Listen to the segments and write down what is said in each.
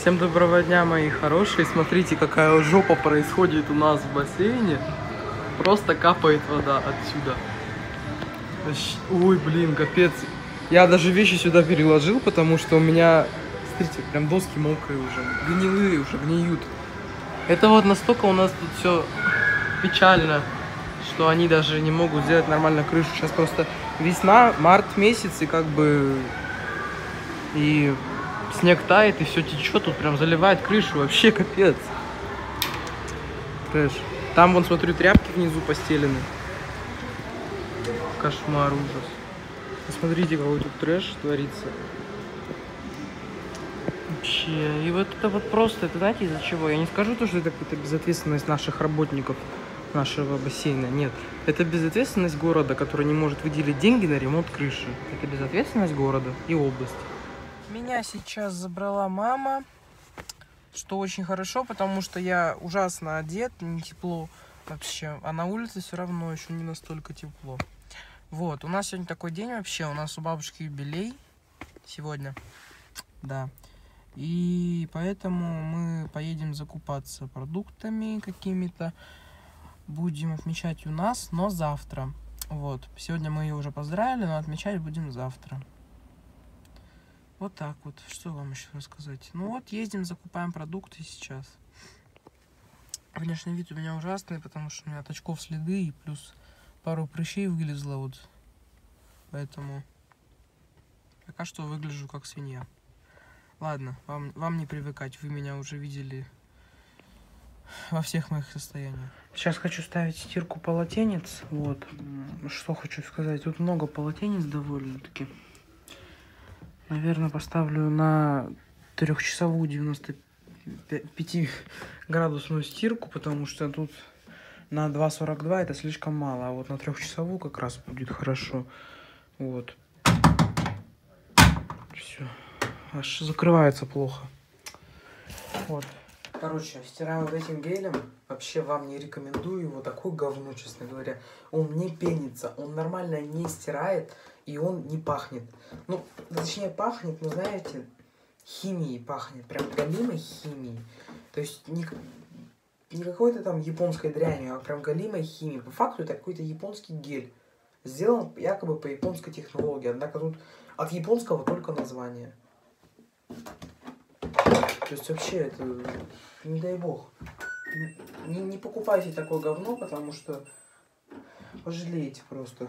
Всем доброго дня, мои хорошие. Смотрите, какая жопа происходит у нас в бассейне. Просто капает вода отсюда. Ой, блин, капец. Я даже вещи сюда переложил, потому что у меня, смотрите, прям доски мокрые уже, гнилые уже, гниют. Это вот настолько у нас тут все печально, что они даже не могут сделать нормально крышу. Сейчас просто весна, март месяц, и как бы... И снег тает, и все течет, тут прям заливает крышу, вообще капец. Трэш. Там, вон, смотрю, тряпки внизу постелены. Кошмар, ужас. Посмотрите, какой тут трэш творится. Вообще. И вот это вот просто, это знаете из-за чего? Я не скажу то, что это какая-то безответственность наших работников нашего бассейна. Нет. Это безответственность города, который не может выделить деньги на ремонт крыши. Это безответственность города и области. Меня сейчас забрала мама, что очень хорошо, потому что я ужасно одет, не тепло вообще, а на улице все равно еще не настолько тепло. Вот, у нас сегодня такой день вообще, у нас у бабушки юбилей сегодня, да, и поэтому мы поедем закупаться продуктами какими-то, будем отмечать у нас, но завтра. Вот, сегодня мы ее уже поздравили, но отмечать будем завтра. Вот так вот. Что вам еще рассказать? Ну вот, ездим, закупаем продукты сейчас. Внешний вид у меня ужасный, потому что у меня от очков следы и плюс пару прыщей вылезло вот. Поэтому пока что выгляжу как свинья. Ладно, вам не привыкать. Вы меня уже видели во всех моих состояниях. Сейчас хочу ставить стирку полотенец. Вот. Что хочу сказать. Тут много полотенец довольно-таки. Наверное, поставлю на 3-часовую 95-градусную стирку, потому что тут на 2,42 это слишком мало, а вот на 3-часовую как раз будет хорошо. Вот. Все. Аж закрывается плохо. Вот. Короче, стираю вот этим гелем. Вообще вам не рекомендую его. Такое говно, честно говоря. Он не пенится, он нормально не стирает. И он не пахнет. Ну, точнее, пахнет, но, знаете, химией пахнет. Прям галимой химией. То есть не какой-то там японской дрянью, а прям галимой химией. По факту это какой-то японский гель. Сделан якобы по японской технологии. Однако тут от японского только название. То есть вообще это... Не дай бог. Не покупайте такое говно, потому что пожалеете просто.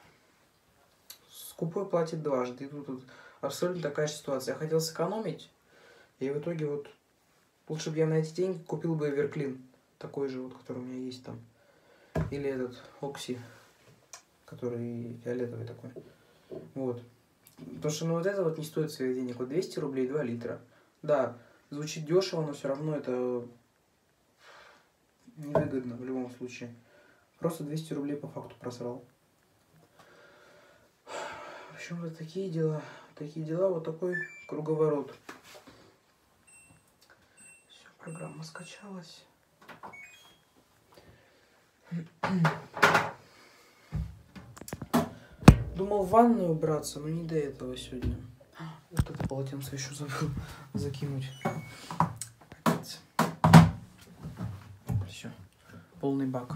Скупой платит дважды. И тут абсолютно такая же ситуация. Я хотел сэкономить, и в итоге вот лучше бы я на эти деньги купил бы Эверклин. Такой же вот, который у меня есть там. Или этот Окси, который фиолетовый такой. Вот. Потому что ну вот это вот не стоит своих денег. Вот 200 рублей 2 литра. Да, звучит дешево, но все равно это невыгодно в любом случае. Просто 200 рублей по факту просрал. В общем, вот такие дела. Такие дела, вот такой круговорот. Все, программа скачалась. Думал в ванную убраться, но не до этого сегодня. Вот это полотенце еще забыл закинуть. Капец. Все, полный бак.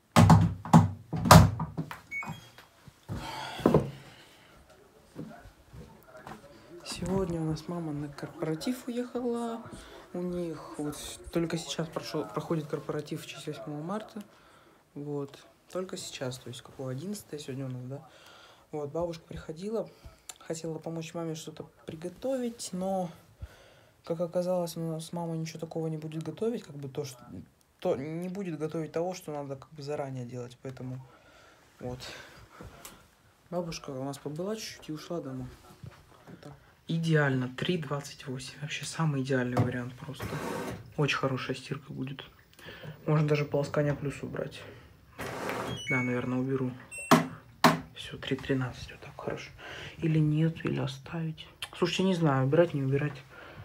Сегодня у нас мама на корпоратив уехала. У них вот только сейчас проходит корпоратив в честь 8 марта. Вот. Только сейчас, то есть какого 11 сегодня у нас, да? Вот, бабушка приходила, хотела помочь маме что-то приготовить, но, как оказалось, у нас мама ничего такого не будет готовить, как бы то не будет готовить того, что надо как бы заранее делать, поэтому вот. Бабушка у нас побыла чуть-чуть и ушла домой. Идеально, 3,28. Вообще самый идеальный вариант просто. Очень хорошая стирка будет. Можно даже полоскание плюс убрать. Да, наверное, уберу. Все, 3,13. Вот так хорошо. Или нет, или оставить. Слушайте, не знаю, убирать, не убирать.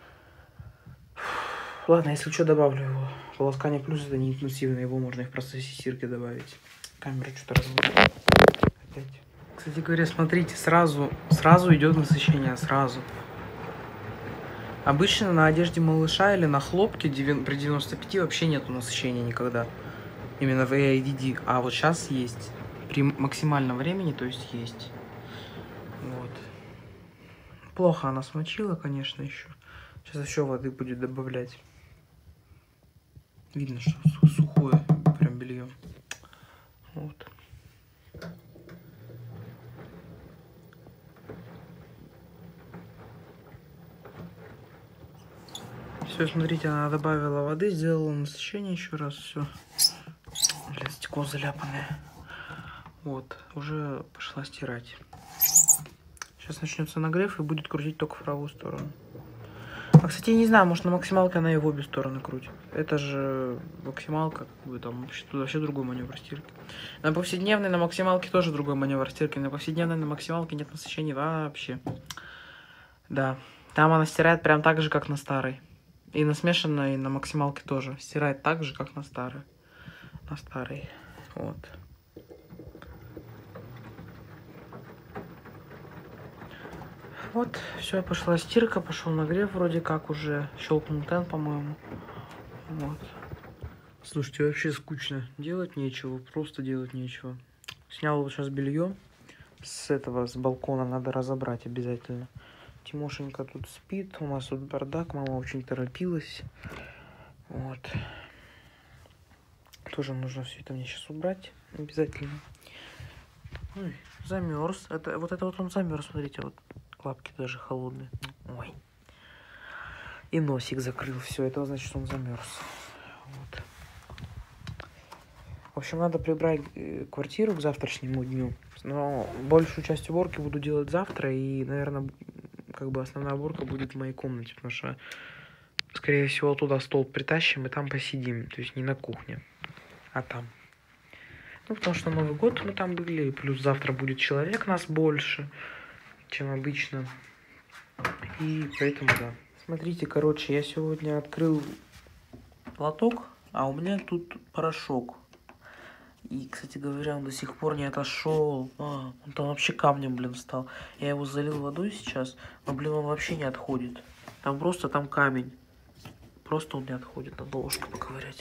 Ладно, если что, добавлю его. Полоскание плюс это не интенсивно. Его можно и в процессе стирки добавить. Камера что-то разводит. Опять. Кстати говоря, смотрите, сразу идет насыщение, сразу. Обычно на одежде малыша или на хлопке при 95 вообще нету насыщения никогда. Именно в AIDD. А вот сейчас есть. При максимальном времени, то есть есть. Вот. Плохо она смочила, конечно, еще. Сейчас еще воды будет добавлять. Видно, что сухое прям белье. Вот. Все, смотрите, она добавила воды, сделала насыщение еще раз, все. Блин, стекло заляпанное. Вот, уже пошла стирать. Сейчас начнется нагрев и будет крутить только в правую сторону. А, кстати, я не знаю, может на максималке она и в обе стороны крутит. Это же максималка, как бы там вообще другой маневр стирки. На повседневной на максималке тоже другой маневр стирки. На повседневной на максималке нет насыщения вообще. Да, там она стирает прям так же, как на старой. И на смешанной, и на максималке тоже. Стирает так же, как на старой. На старой. Вот. Вот, все, пошла стирка, пошел нагрев, вроде как уже щелкнул тен, по-моему. Вот. Слушайте, вообще скучно. Делать нечего, просто делать нечего. Снял вот сейчас белье с балкона, надо разобрать обязательно. Тимошенька тут спит, у нас тут бардак, мама очень торопилась. Вот. Тоже нужно все это мне сейчас убрать обязательно. Ой, замерз. Вот это вот он замерз, смотрите, вот лапки даже холодные. Ой. И носик закрыл. Все, это значит, что он замерз. Вот. В общем, надо прибрать квартиру к завтрашнему дню. Но большую часть уборки буду делать завтра. И, наверное, как бы основная уборка будет в моей комнате. Потому что, скорее всего, туда стол притащим и там посидим. То есть не на кухне, а там. Ну, потому что Новый год мы там были. Плюс завтра будет человек нас больше, чем обычно. И поэтому, да. Смотрите, короче, я сегодня открыл лоток, а у меня тут порошок. И, кстати говоря, он до сих пор не отошел. Он там вообще камнем, блин, стал. Я его залил водой сейчас, но, блин, он вообще не отходит. Там просто там камень. Просто он не отходит. Надо ложкой поковырять.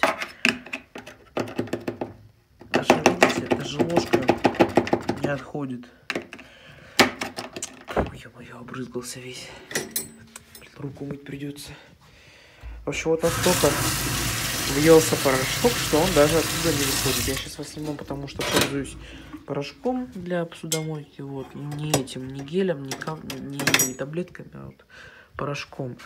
Даже, видите, даже ложка не отходит. Ё-моё, обрызгался весь. Блин, руку мыть придется. В общем, вот настолько въелся порошок, что он даже оттуда не выходит. Я сейчас вас сниму, потому что пользуюсь порошком для посудомойки. Вот, не этим, не гелем, не таблетками, а вот порошком.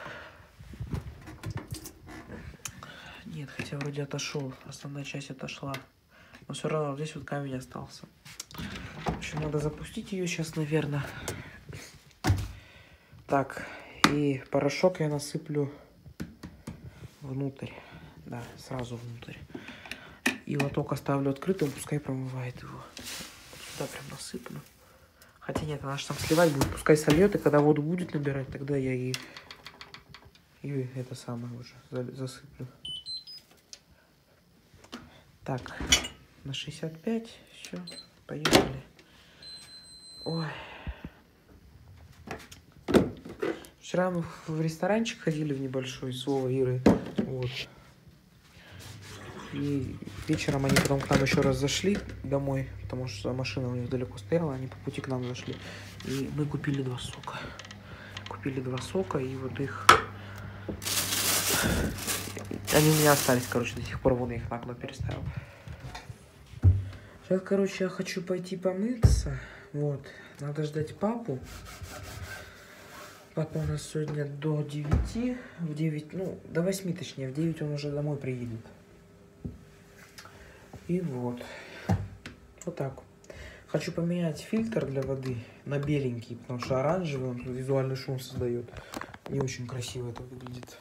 Нет, хотя вроде отошел. Основная часть отошла. Но все равно здесь вот камень остался. В общем, надо запустить ее сейчас, наверное. Так, и порошок я насыплю внутрь. Да, сразу внутрь. И лоток оставлю открытым, пускай промывает его. Сюда прям насыплю. Хотя нет, она же там сливать будет. Пускай сольет, и когда воду будет набирать, тогда я и это самое уже засыплю. Так, на 65. Все, поехали. Ой. Вчера мы в ресторанчик ходили в небольшой с Вовой Ирой. Вот. И вечером они потом к нам еще раз зашли домой, потому что машина у них далеко стояла, они по пути к нам зашли. И мы купили 2 сока. Купили 2 сока, и вот их... Они у меня остались, короче, до сих пор, вон я их нагло переставил. Сейчас, короче, я хочу пойти помыться. Вот. Надо ждать папу. Папа у нас сегодня до 9, в 9, ну, до 8 точнее, в 9 он уже домой приедет. И вот. Вот так. Хочу поменять фильтр для воды на беленький, потому что оранжевый, он визуальный шум создает. Не очень красиво это выглядит.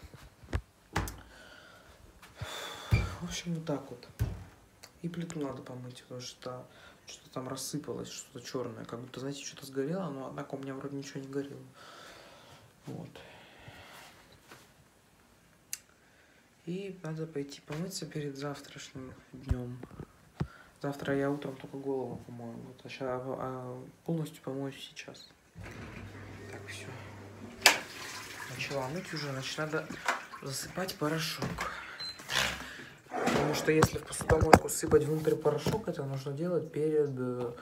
В общем, вот так вот. И плиту надо помыть, потому что что-то там рассыпалось, что-то черное. Как будто, знаете, что-то сгорело, но однако у меня вроде ничего не горело. Вот. И надо пойти помыться перед завтрашним днем. Завтра я утром только голову помою. Вот, а сейчас полностью помою сейчас. Так, все. начала мыть уже, значит, надо засыпать порошок. Потому что если в посудомойку сыпать внутрь порошок, это нужно делать перед...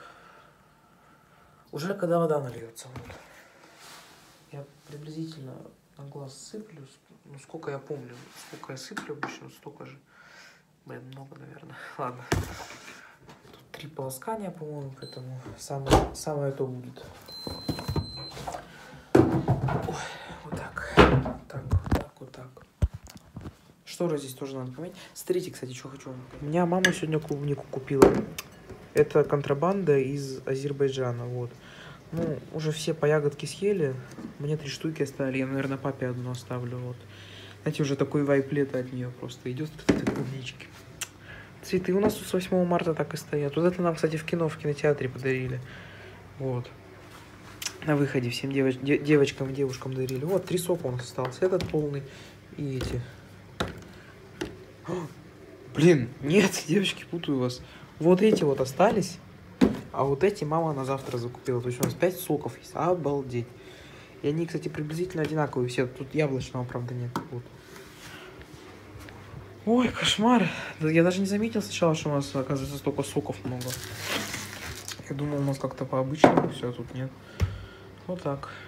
Уже когда вода нальется. Вот. Я приблизительно на глаз сыплю, ну сколько я помню, сколько я сыплю обычно, столько же. Блин, много, наверное. Ладно. Тут 3 полоскания, по-моему, поэтому самое то будет. Ой, вот так. Вот так. Шторы здесь тоже надо поменять. Смотрите, кстати, что хочу вам показать. У меня мама сегодня клубнику купила. Это контрабанда из Азербайджана, вот. Ну, уже все по ягодке съели. Мне 3 штуки оставили. Я, наверное, папе одну оставлю, вот. Знаете, уже такой вайп лета от нее просто идет, этой клубнички. Цветы у нас тут с 8 марта так и стоят. Вот это нам, кстати, в кинотеатре подарили. Вот. На выходе всем девочкам и девушкам дарили. Вот, 3 сока у нас осталось. Этот полный и эти. О, блин, нет, девочки, путаю вас. Вот эти вот остались, а вот эти мама на завтра закупила. То есть у нас 5 соков есть. Обалдеть. И они, кстати, приблизительно одинаковые все. Тут яблочного, правда, нет. Вот. Ой, кошмар. Я даже не заметил сначала, что у нас, оказывается, столько соков много. Я думал, у нас как-то по-обычному все, а тут нет. Вот так.